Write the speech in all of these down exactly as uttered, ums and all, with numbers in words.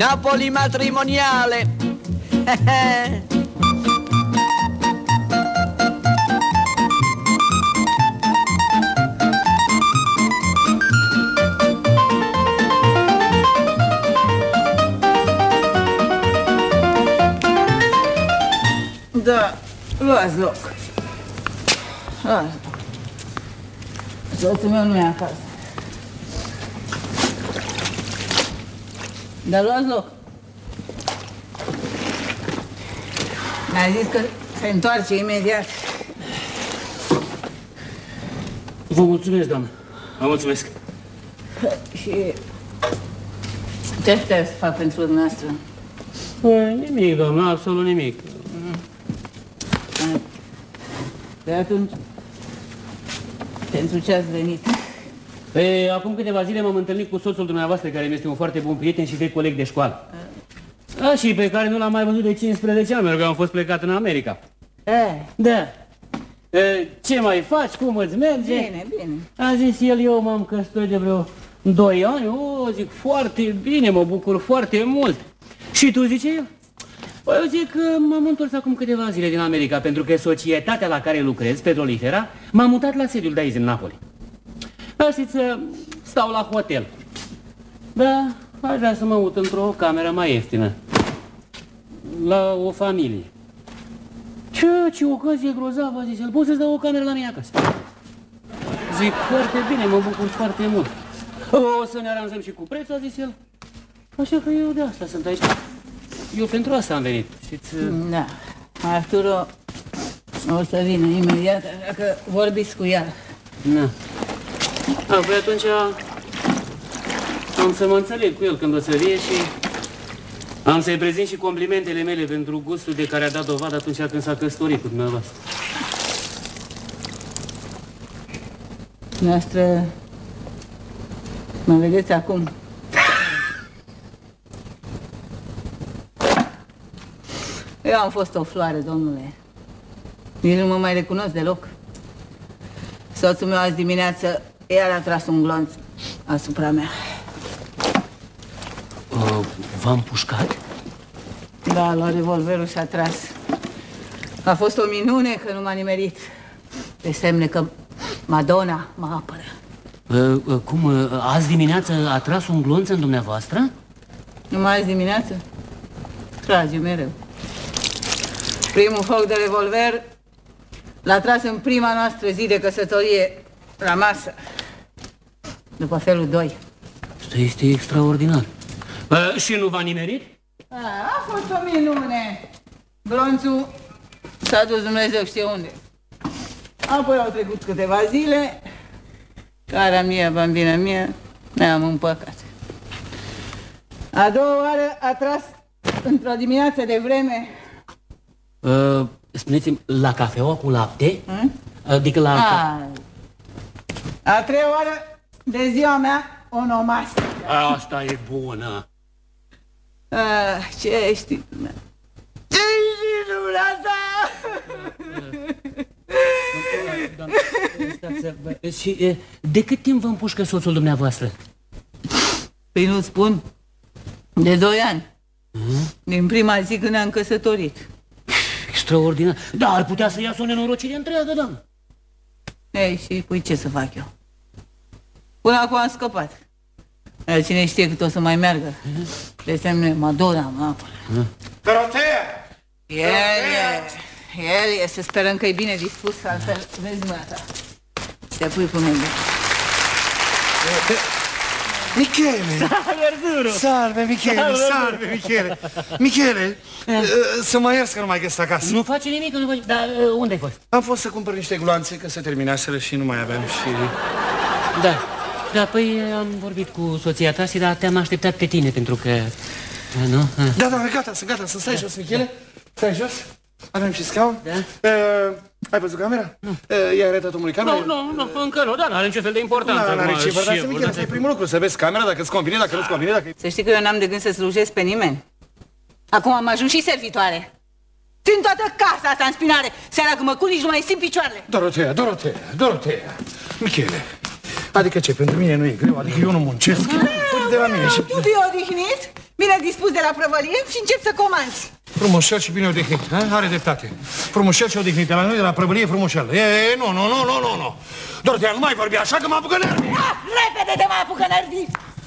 Napoli matrimoniale. Da, luați loc. Luați loc. Soțul meu nu e acasă. Dar luați loc. Mi-a zis că se întoarce imediat. Vă mulțumesc, doamnă. Vă mulțumesc. Și ce aștept să fac pentru dumneavoastră? Nimic, doamnă, absolut nimic. De atunci, pentru ce ați venit? Păi, acum câteva zile m-am întâlnit cu soțul dumneavoastră, care mi este un foarte bun prieten și vechi coleg de școală. A, și pe care nu l-am mai văzut de cincisprezece ani, pentru că am fost plecat în America. E? Da. E, ce mai faci? Cum îți merge? Bine, bine. A zis el, eu m-am căsătorit de vreo doi ani. O, zic, foarte bine, mă bucur foarte mult. Și tu, zice el? Păi, eu zic că m-am întors acum câteva zile din America, pentru că societatea la care lucrez, Petrolifera, m-a mutat la sediul de aici, în Napoli. Dar știți, stau la hotel. Da, aș vrea să mă mut într-o cameră mai ieftină. La o familie. Ce, ce ocazie grozavă, a zis el. Poți să-ți dau o cameră la mine acasă? Zic, foarte bine, mă bucur foarte mult. O să ne aranjăm și cu prețul, a zis el. Așa că eu de asta sunt aici. Eu pentru asta am venit, știți? Da. Arturo o să vină imediat, așa că vorbiți cu ea. Da. A, păi atunci am să mă înțeleg cu el când o să vie și am să-i prezint și complimentele mele pentru gustul de care a dat dovadă atunci când s-a căsătorit cu dumneavoastră. Noastră, mă vedeți acum? Eu am fost o floare, domnule. Nici nu mă mai recunosc deloc. Soțul meu azi dimineață iar a tras un glonț asupra mea. Uh, V-am pușcat? Da, la revolverul și-a tras. A fost o minune că nu m-a nimerit. De semne că Madonna mă apără. Uh, uh, cum? Uh, azi dimineață a tras un glonț în dumneavoastră? Numai azi dimineață? Trage mereu. Primul foc de revolver l-a tras în prima noastră zi de căsătorie la masă. După felul doi. Asta este extraordinar. Uh, și nu v-a nimerit? A, a fost o minune. Glonțul s-a dus Dumnezeu știe unde. Apoi au trecut câteva zile. Cara mea, bambina mea, ne-am împăcat. A doua oară a tras într-o dimineață de vreme. Uh, Spuneți-mi, la cafeaua cu lapte? Hmm? Adică la... A, a treia oară de ziua mea onomastică. Asta e bună. A, ce știi? Ce știi dumneata? Și de cât timp vă împușcă soțul dumneavoastră? Păi nu spun. De doi ani. Hmm? Din prima zi când ne-am căsătorit. Extraordinar. Da, ar putea să iasă o nenorocire întreagă, doamnă. Ei, și păi ce să fac eu? Până acum am scăpat. Dar cine știe cât o să mai meargă. De semne, Madonna, mă apără. Dorotea! El e, el e, să sperăm că e bine dispus, altfel, vezi mâna ta. Te pui cu mine. Michele! Salve, Arturo! Salve, Michele, salve, salve Michele! Michele, să mă ierți că nu mai găsesc acasă. Nu face nimic, nu face... Dar unde ai fost? Am fost să cumpăr niște gloanțe, că se terminaseră și nu mai aveam și... Da, da, păi am vorbit cu soția ta și da, te-am așteptat pe tine, pentru că... Nu? Da, da, gata, sunt gata, să stai da. jos, Michele. Stai jos. Avem și scaun. Da. Uh, ai văzut camera? Nu. Uh, I-ai arătat omului camera? Nu, nu, nu, încă nu, dar n-are niciun fel de importanță. Nu, n-are ce importanță, Michele, asta e primul lucru, să vezi camera, dacă îți convine, dacă nu-ți convine, dacă... Să știi că eu n-am de gând să slujesc pe nimeni. Acum am ajuns și servitoare. Țin toată casa asta în spinare. Seara când mă culc, nici nu mai simt picioarele. Dorotea, Dorotea, Dorotea. Michele, adică ce, pentru mine nu e greu, adică eu nu muncesc. Uite de la mine și... Tu te odihnit? bine dispus de la prăvălie și încep să comanzi. Frumușel și bine odihnit, ha? Are dreptate. Frumușel și odihnit, de la noi de la prăvălie frumușel. E, e, nu, nu, nu, nu, nu, nu. Dorotea, nu mai vorbi așa că mă apucă nervii. Ah, repede te mai apucă nervii.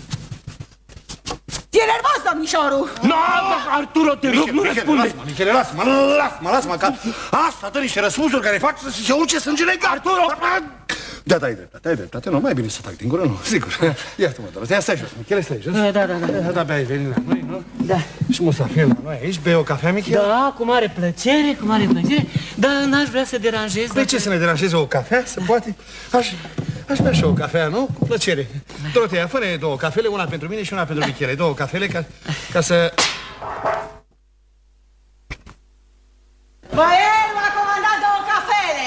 E nervos, domnișorul. Nu, Arturo, te rog, nu răspunde. Lasă-mă, Michele, lasă-mă, lasă-mă, lasă-mă, că asta dă niște răspunsuri care fac să se urce sângele în cap. Arturo! Da, da, ai dreptate, ai dreptate, nu, mai bine să tac din gură, nu, sigur. Iartă-mă, Dorotea, stai jos, Michele, stai jos. Da, da, da. Da, da, ai venit la noi, nu? Da. Și musafir la noi aici, bei o cafea, Michele? Da, cu mare plăcere, cu mare plăcere, dar n-aș vrea să deranjez. De ce să ne deranjeze o cafea? Se poate? Aș, aș bea și o cafea, nu? Cu plăcere. Dorotea, fă-ne două cafele, una pentru mine și una pentru Michele. Două cafele ca, ca să... Băierul a comandat două cafele.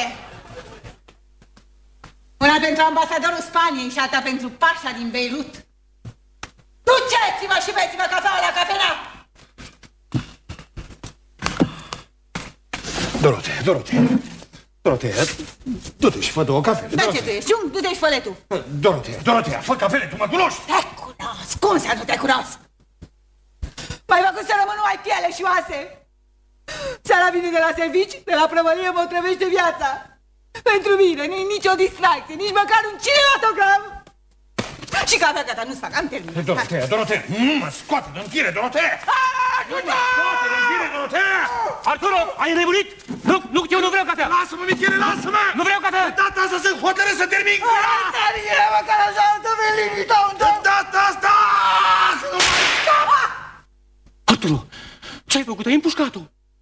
Una pentru ambasadorul Spaniei și alta pentru pașa din Beirut. Duceți-vă și beți-vă cafeaua la cafenea! Dorotea, Dorotea, Dorotea, du-te și fă două cafele. Da, ce tu ești? Un, du-te și fă-le tu. Dorotea, Dorotea, fă cafele, tu mă cunoști? Te cunosc, cum să nu te cunosc? M-ai făcut să rămân numai piele și oase. Seara vine de la servici, de la prăvălie mă otrăvește viața. Pentru mine nu-i nicio distracție, nici măcar un cinematogram. Și cafea gata, nu-ți fac, am terminat. Dorotea, Dorotea, nu mă scoate din fire, Dorotea! Nu mă scoate din fire, Dorotea! Arturo, ai nebunit? Nu, nu, eu nu vreau cafea. Lasă-mă, Michele, lasă-mă! Nu vreau cafea. De data asta sunt hotărât să termin. Termine, măcar așa, nu te limita un De data asta! Nu mai scapă! Arturo, ce-ai făcut? Ai împușcat-o.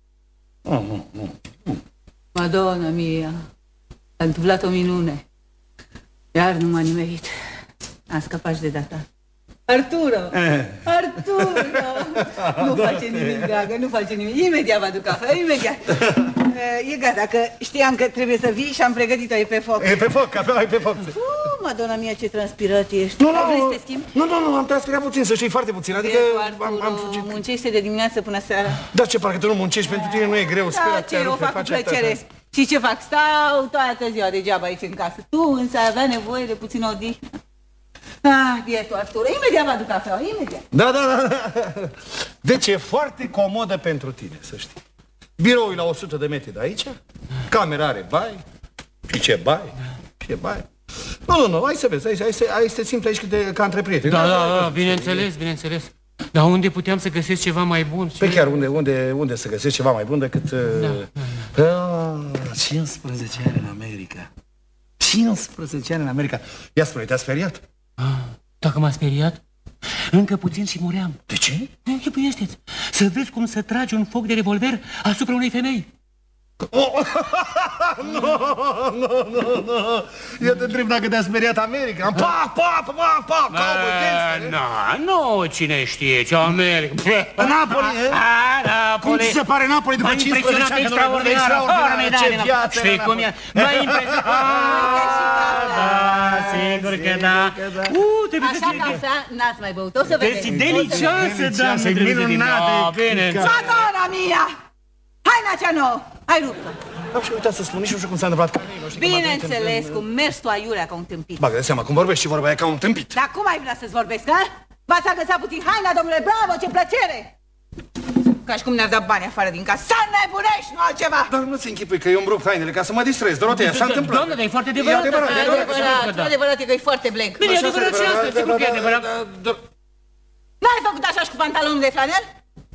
Madonna mia, a întâmplat o minune. Iar nu m-a nimerit. Am scăpat și de data. Arturo! Eh. Arturo! Nu face nimic, dragă, nu face nimic. Imediat vă aduc cafea, imediat. E gata, că știam că trebuie să vii și am pregătit-o, e pe foc. E pe foc, cafea e pe foc. Uh, Madonna mia, ce transpirat ești. Nu, nu, Vrei să nu, te schimbi? nu, nu, nu, am transpirat puțin, să știi, foarte puțin, adică Arturo, am, am fugit. muncește de dimineață până seara. Da, ce, parcă tu nu muncești, pentru tine nu e greu, Da, spera, ce, o fac cu plăcere. Și ce fac? Stau toată ziua degeaba aici în casă. Tu însă avea nevoie de puțin odihnă. Ah, bietul Arturo, imediat vă aduc cafeaua, imediat. Da, da, da. Deci e foarte comodă pentru tine, să știi. Biroul e la o sută de metri de aici, camera are bai, și ce bai, ce bai. Nu, nu, nu, hai să vezi, hai, hai, hai, hai să te simți aici de, ca între prieteni. Da, da, da, bineînțeles, bineînțeles. Dar unde puteam să găsesc ceva mai bun? Pe chiar unde, unde, unde să găsești ceva mai bun decât... Da, uh, uh, cincisprezece ani în America. cincisprezece ani în America. Ia spune, te-a speriat? Ah, dacă m-a speriat, încă puțin și muream. De ce? Închipuiește-ți, să vezi cum să tragi un foc de revolver asupra unei femei. Oh, nu, nu, nu, nu. Eu te întreb dacă te-a speriat America. Pa, pa, pa, pa, pa, cowboy gangster. Nu, nu, cine știe ce America. Napoli, e? Cum ți se pare Napoli după cincisprezece ani? Extraordinar, ce viață. Știi cum e? M-a impresionat. Da, sigur că da. Uh, trebuie să Așa cafea n-ați mai băut, o să vedeți. vedeți. Delicioasă, doamnă, trebuie să minunată. bine. Madonna mia! Haina cea nouă, ai rupt-o. Am și uitat să spun, nici nu știu cum s-a întâmplat. Bineînțeles, cum mergi tu aiurea ca un tâmpit. Bagă de seama, cum vorbești și vorba aia ca un tâmpit. Dar cum ai vrea să-ți vorbesc, ha? V-ați agățat puțin haina, domnule, bravo, ce plăcere! Ca și cum ne-ar da bani afară din casă. Să nebunești, nu altceva! Dar nu-ți închipui că eu îmi rup hainele ca să mă distrez, Dorotea, s-a întâmplat. Doamne, dar e foarte adevărat. E adevărat, e adevărat. Adevărat e că e foarte blank. Bine, e adevărat și asta, sigur că e adevărat. N-ai făcut așa și cu pantalonul de flanel?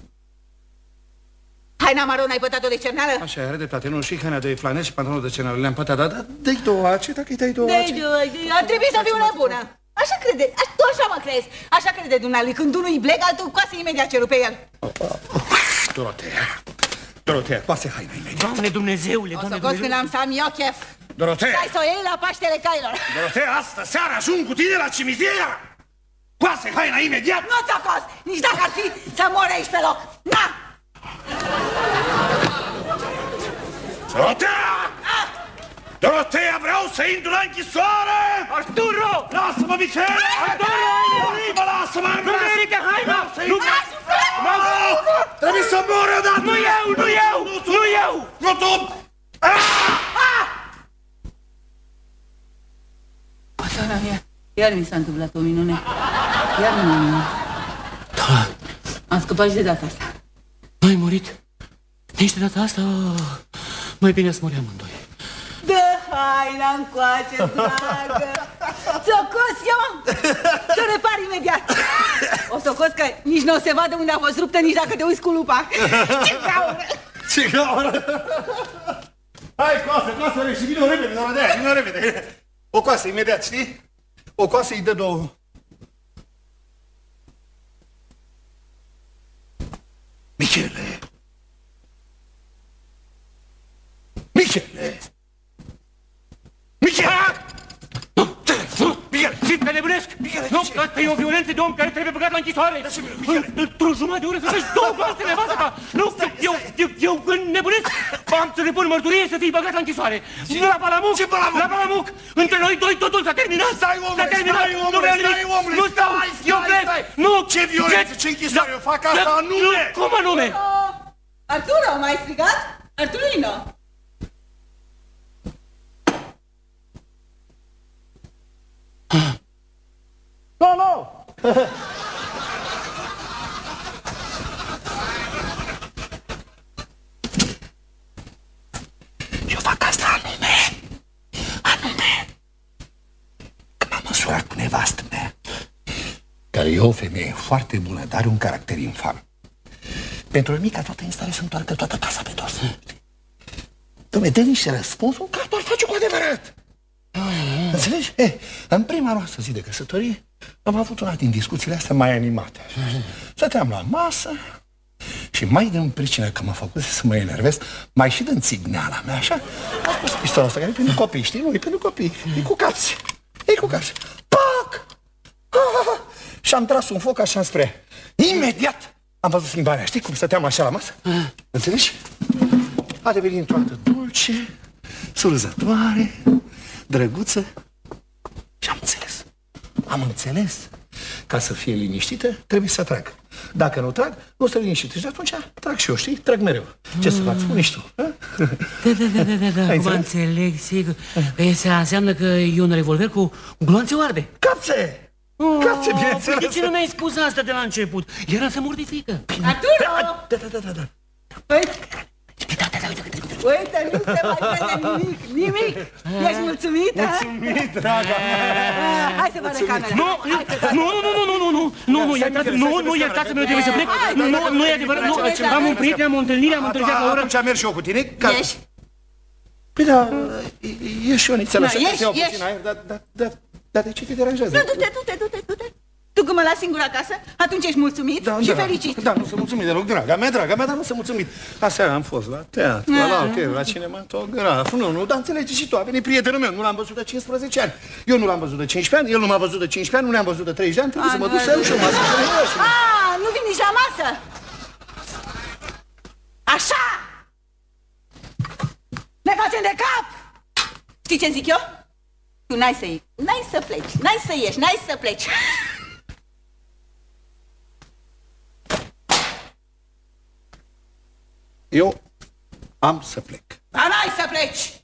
Haina maron ai pătat-o de cerneală? Așa, are dreptate, nu, și haina de flanel și pantalonul de cerneală le-am pătat, dar dă-i două ace, dacă îi dai două ace. Dă-i, ar trebui să fiu nebună. Așa crede, tu așa mă crezi. Așa crede dumnealui, când unul e black, altul coase imediat cerul pe el. Dorotea, Dorotea, coase haina imediat. Doamne Dumnezeule, O să Doamne cos când Dumnezeule. am să am eu chef. Dorotea! Stai să o iei la Paștele Cailor. Dorotea, asta seara ajung cu tine la cimitir! Coase haina imediat! Nu ți-o cos, nici dacă ar fi să mori aici pe loc. Na! Dorotea! Dorotea, vreau să intru la închisoare! Arturo! Lasă-mă, Michele! Arturo! Lasă-mă, lasă-mă! Nu mi ridică haina! Nu! Trebuie să mor odată! Nu eu, nu eu, nu eu! Nu tu! Madonna mia, iar mi s-a întâmplat o minune. Iar nu m-am minunat. Da, Am scăpat și de data asta. Ai murit? Nici de data asta? Mai bine să mori amândoi. Dă haina încoace, dragă! Ți-o cos eu! Ți-o repar imediat! O să o cos că nici nu o se vadă unde a fost ruptă, nici dacă te uiți cu lupa. Ce gaură! Ce gaură! Hai, coasă, coasă, și vină repede, doamna de aia, vină repede. O coasă, imediat, știi? O coasă îi dă două. Michele! Michele! Michele! Michele! Și te nebunesc! Nu, asta e o violență de om care trebuie băgat la închisoare! Într-o jumătate de oră să faci două gloanțe nevastă ta! Nu, eu, eu, eu nebunesc! Am să repun mărturie să fii băgat la închisoare! La Balamuc! Ce Balamuc? La Balamuc! Între noi doi totul s-a terminat! Stai, omule, s-a terminat! stai, omule, stai, omule! Nu stau! Eu plec! Nu! Ce violență, ce închisoare, eu fac asta anume! Cum anume? Arturo, m-ai strigat? Arturino! Nu, nu! Eu fac asta anume, anume, că m-am măsurat cu nevastă mea, care e o femeie foarte bună, dar are un caracter infam. Pentru mica toată în stare să întoarcă toată casa pe dos. Dom'le, dă niște răspunsuri ca doar face cu adevărat. Înțelegi? Eh, în prima noastră zi de căsătorie am avut una din discuțiile astea mai animate. Stăteam la masă și mai din pricină că mă făcuse să mă enervez, mai și din țigneala mea, așa, am pus pistolul ăsta care e pentru copii, știi? Nu, e pentru copii, e cu capți, e cu capți. Pac! Ah! Și am tras un foc așa spre. Imediat am văzut schimbarea, știi? Cum stăteam așa la masă, înțelegi? A devenit toată dulce, surzătoare, drăguță. Și am înțeles. Am înțeles. Ca să fie liniștită, trebuie să trag. Dacă nu trag, nu stă liniștită. Și atunci trag și eu, știi? Trag mereu. Ce să fac? Spune și tu. Da, da, da, da, da, da. Acum înțeleg, sigur. Asta înseamnă că e un revolver cu gloanțe oarbe. Capțe! Capțe, bineînțeles. De ce nu mi-ai spus asta de la început? Era să mor de frică. Arturo! Da, da, da, da, da. Uite, nu se mai vede nimic, nimic! Ești mulțumit? Mulțumit, draga mea! Hai să vă arăt camera! Nu, nu, nu, nu, nu, nu, nu, nu, nu, iertați, nu, nu, iertați-mă, eu trebuie să plec. Nu, nu e adevărat, nu, am un prieten, am o întâlnire, am întârziat la oră. Atunci merg și eu cu tine. Ieși? Păi da, ieși și eu nițel așa. Ieși, ieși! Dar de ce te deranjează? Nu, du-te, du-te, du-te, du-te! Tu când mă lași singur acasă, atunci ești mulțumit și fericit. Da, nu sunt mulțumit deloc, draga mea, draga mea, dar nu sunt mulțumit. Aseară am fost la teatru, la alter, la cinematograf. Nu, nu, dar înțelegi și tu, a venit prietenul meu, nu l-am văzut de cincisprezece ani. Eu nu l-am văzut de cincisprezece ani, el nu m-a văzut de cincisprezece ani, nu ne-am văzut de treizeci de ani, trebuie să mă duc să iau și eu masă. Ah, nu vin nici la masă! Așa! Ne facem de cap! Știi ce zic eu? Tu n-ai să iei, n-ai să pleci, n-ai să ieși, n-ai să pleci. Eu am să plec. Ba n-ai să pleci!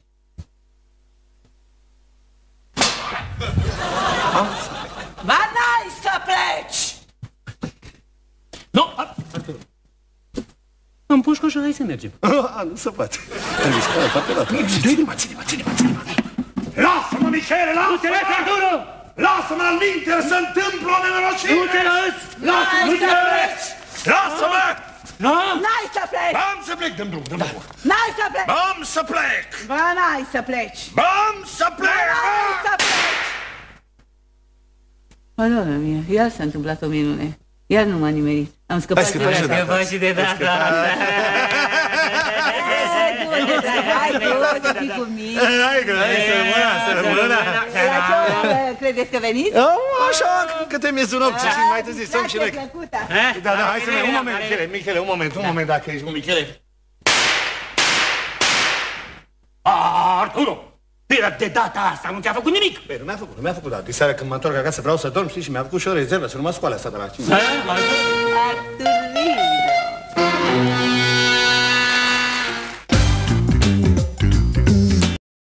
Am să plec. Ba n-ai să pleci! Nu! Am pușcă și hai să mergem. Nu se poate. Trebuie să fac foarte dată. Ține-mă, ține-mă, ține-mă, ține-mă. Lasă-mă, Michele, lasă-mă! Nu te lași, Arturo! Lasă-mă, în minter, să întâmplă o nenorocire! Nu te lași! Lasă-mă, nu te pleci! Lasă-mă! N-ai să pleci! Am să plec, dăm drum, dăm drum. N-ai să pleci! Am să plec! Ba n-ai să pleci! Am să plec! N-ai să pleci! Mă, doamna mie, iar s-a întâmplat o minune. Iar nu m-a nimerit. Am scăpat de Ai scăpat și de data asta. Hai, tu, să fii cu mine. Hai, că hai să rămână, să rămână. La ce oră credeți că veniți? Așa, câte miezul nopții și mai târziu stăm și noi. Da, da, hai să ne... Un moment, Michele, Michele, un moment, un moment, dacă ești, Michele. Arturo! De data asta nu ți-a făcut nimic! Păi, nu mi-a făcut, nu mi-a făcut, dar de seara când mă întorc acasă vreau să dorm, știi, și mi-a făcut și o rezervă, să nu mă scoale asta de la cine. Arturo!